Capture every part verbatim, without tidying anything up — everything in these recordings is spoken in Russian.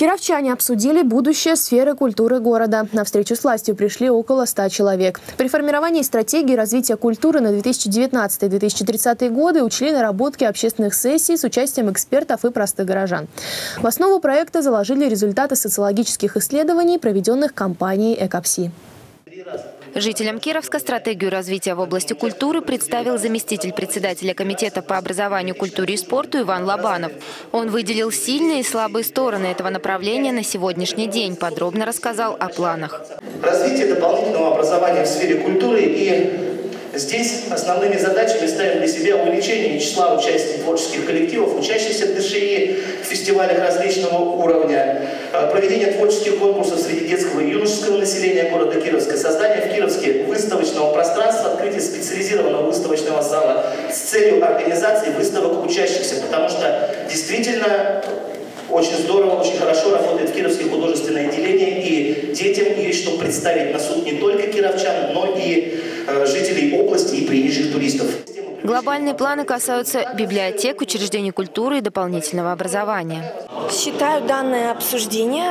Кировчане обсудили будущее сферы культуры города. На встречу с властью пришли около ста человек. При формировании стратегии развития культуры на две тысячи девятнадцатый — две тысячи тридцатый годы учли наработки общественных сессий с участием экспертов и простых горожан. В основу проекта заложили результаты социологических исследований, проведенных компанией «Экопси». Жителям Кировска стратегию развития в области культуры представил заместитель председателя комитета по образованию, культуре и спорту Иван Лобанов. Он выделил сильные и слабые стороны этого направления на сегодняшний день, подробно рассказал о планах. Развитие дополнительного образования в сфере культуры, и здесь основными задачами ставим для себя увеличение числа участников творческих коллективов, учащихся в ДШИ, в фестивалях различного уровня, проведение творческих конкурсов среди детского и юношеского населения города Кировска, создание в Кировске выставочного пространства, открытие специализированного выставочного зала с целью организации выставок учащихся, потому что действительно очень здорово, очень хорошо работает в Кировске художественное отделение, и детям есть что представить на суд не только кировчан, но и э, жителей области и приезжих туристов. Глобальные планы касаются библиотек, учреждений культуры и дополнительного образования. Считаю данное обсуждение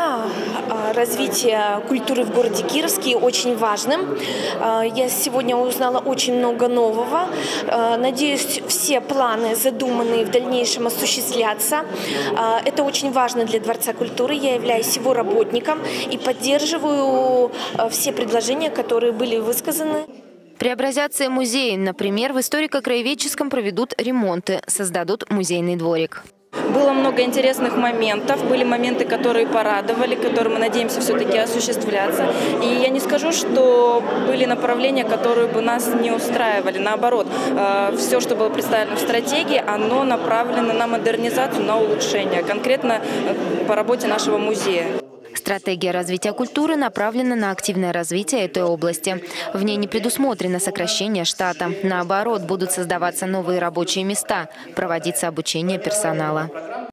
развития культуры в городе Кировске очень важным. Я сегодня узнала очень много нового. Надеюсь, все планы, задуманные в дальнейшем, осуществлятся. Это очень важно для Дворца культуры. Я являюсь его работником и поддерживаю все предложения, которые были высказаны. Преобразятся музеи. Например, в историко-краеведческом проведут ремонты, создадут музейный дворик. Было много интересных моментов, были моменты, которые порадовали, которые мы надеемся все-таки осуществляться. И я не скажу, что были направления, которые бы нас не устраивали. Наоборот, все, что было представлено в стратегии, оно направлено на модернизацию, на улучшение, конкретно по работе нашего музея. Стратегия развития культуры направлена на активное развитие этой области. В ней не предусмотрено сокращение штата. Наоборот, будут создаваться новые рабочие места, проводиться обучение персонала.